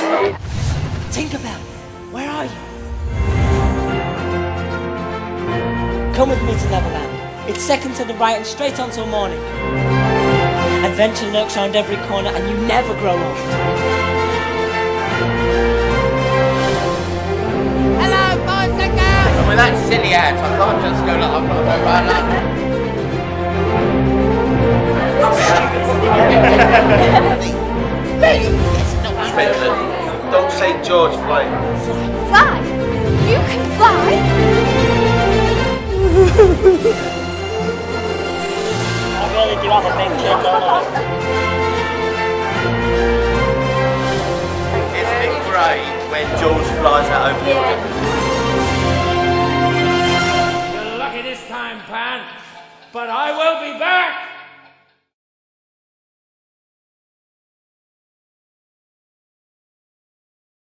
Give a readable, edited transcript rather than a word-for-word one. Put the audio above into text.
Tinkerbell, where are you? Come with me to Neverland. It's second to the right and straight on till morning. Adventure lurks round every corner and you never grow old. Hello, bicycle! And with that silly hat, I can't just go like I've got to go right London. Don't say George, fly. Fly? You can fly? I really do have a big kid, don't I? Isn't it great when George flies out over the river? You're lucky this time, Pan, but I will be back!